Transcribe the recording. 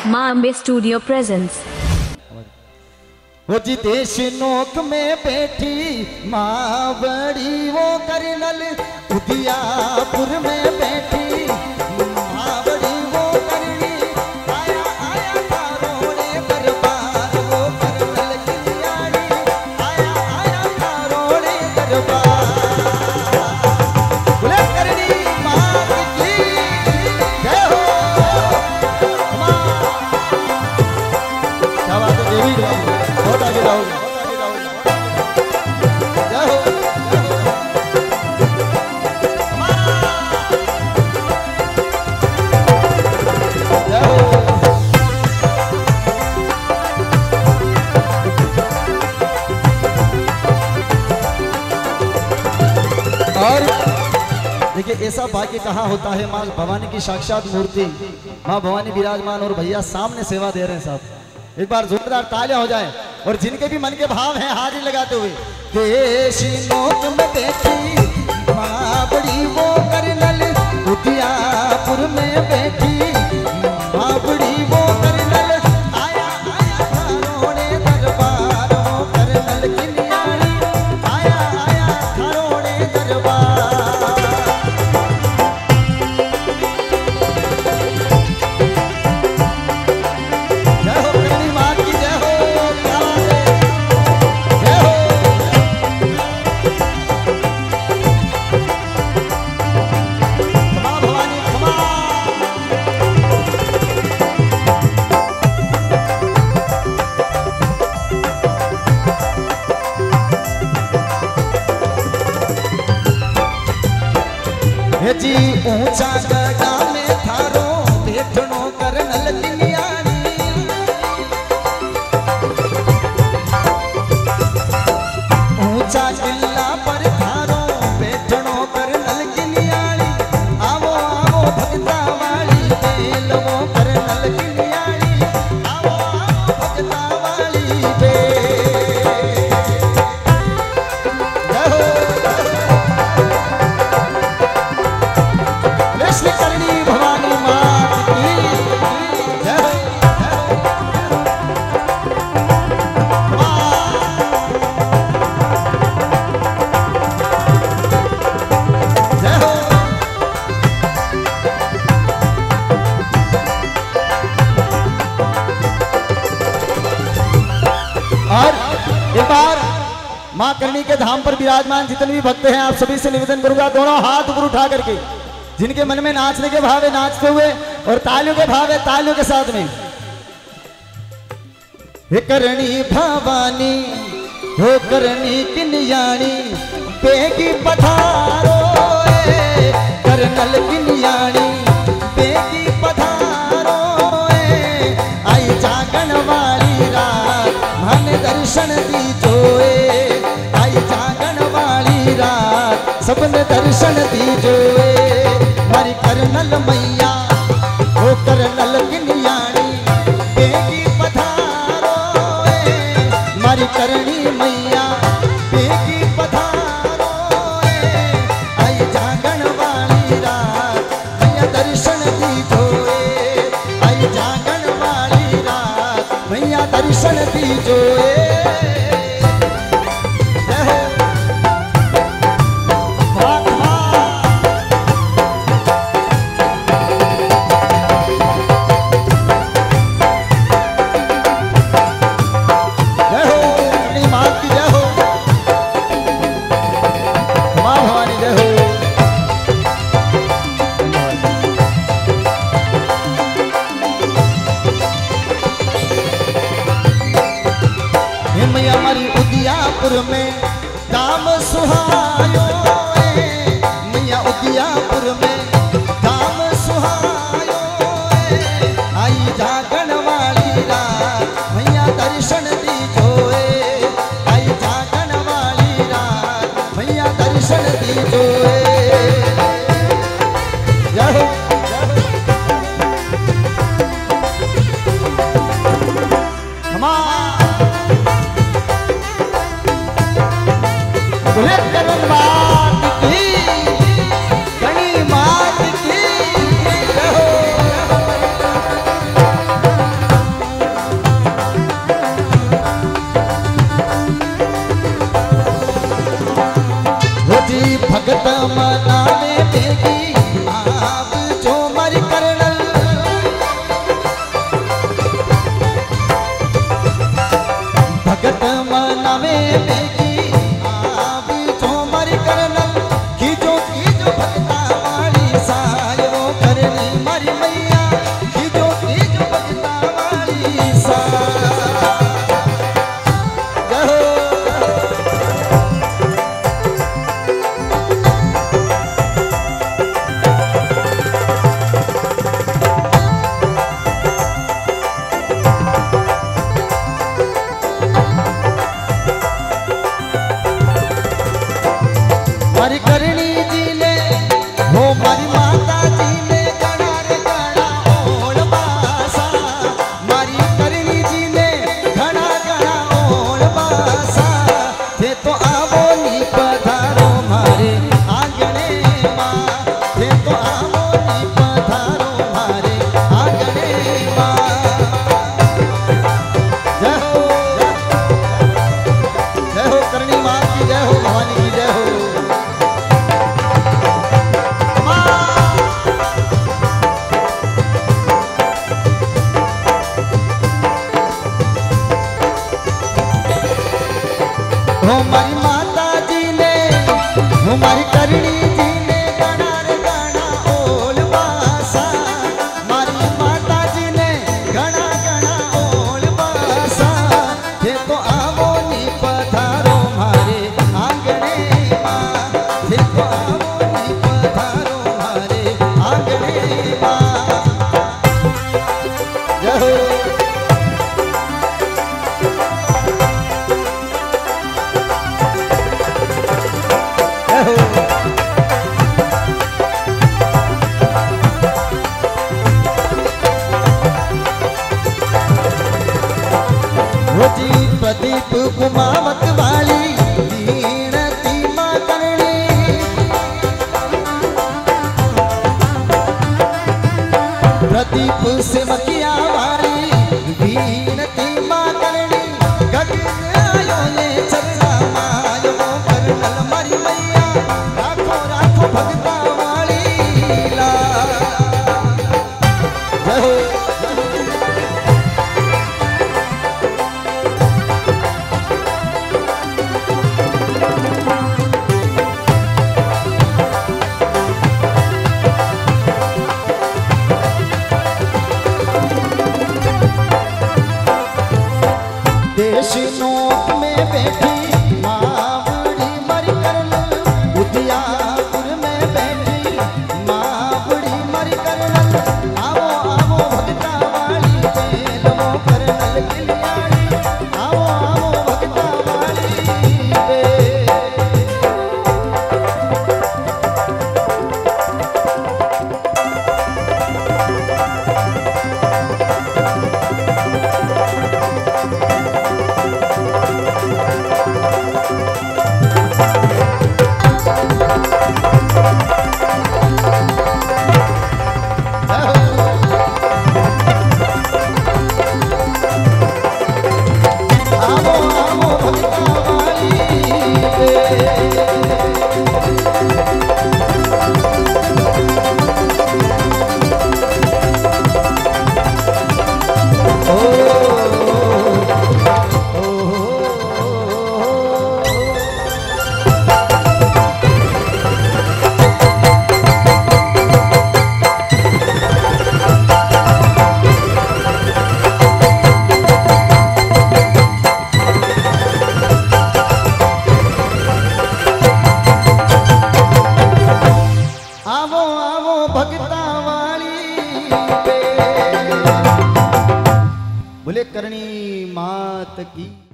माँ Ambe studio presence. वो जी देश नोक में बैठी माँ बड़ी वो करनल उदियापुर में बैठी माँ बड़ी वो करनी आया आया कारोड़े दरबार वो करनल किलियानी आया आया कारोड़े दरबार बोले करनी माँ की जय हो माँ। क्या बात है देवी बहुत आगे जाओगे जय हो जय हो। और देखिए ऐसा भाग्य कहाँ होता है, माँ भवानी की साक्षात मूर्ति माँ भवानी विराजमान और भैया सामने सेवा दे रहे हैं साहब। एक बार जोरदार तालियां हो जाए और जिनके भी मन के भाव हैं हाजिरी लगाते हुए। देशी नोक में बैठी माँ बड़ी वो करनल उदियापुर में बैठी माँ बड़ी वो करनल आया आया कारोड़े दरबार वो करनल किलियानी आया आया कारोड़े दरबार। जय हो करनी माँ की जय हो। क्या बात है जय हो। क्षमा भवानी क्षमा। हे जी ऊंचा गड़ा में थारो बैठनो करनल किलियानी ऊंचा किला पर थारो बैठनो करनल किलियानी आवो आवो भगता वाली बेल वो करनल किलियानी आवो आवो भगता वाली बेल। जय हो श्री करनी भवानी माँ की जय हो। जय हो और एक बार माँ करनी के धाम पर विराजमान जितने भी भक्त हैं आप सभी से निवेदन करूंगा दोनों हाथ ऊपर उठा करके जिनके मन में नाचने के भाव है नाचते हुए और तालियों के भाव है तालियों के साथ में। हे करनी भवानी हो करनी किलियानी बेगी पधारो करनल किलियानी बेगी पधारो आई जागन वाली रात मन दर्शन दीजोए आई जागन वाली रात सबने दर्शन दीजोए हमारी करनल मैया ओ करनल किलियानी बेगी पधारो हमारी करनी मैया बेगी पधारो आई जागन वाली रात मैया दर्शन दीजोए आई जागन वाली रात मैया दर्शन दीजोए। मैया हमारी उदियापुर में दाम सुहायो मैया उदियापुर में दाम सुहायो आई जागन वाली रात मैया दर्शन दीजोए आई जागन वाली रात मैया दर्शन दीजोए। जय हो बोले करन माँ प्रदीप कुमावत वाली वीणती मां करणी, प्रदीप से मकिया वाली वीणती मां करणी, गगन आयो ये चर्चा मायो करनल मारी मैया, राखो राखो भगता वाली ला। जय हो। देश नोक में बैठी माँ बड़ी मरी करनल, उदियापुर में बैठी माँ बड़ी मरी करनल, आवो आवो भगता वाली बेलवो करनल किलियाड़ी, आवो आवो भगता वाली बे। बोले करणी मात की।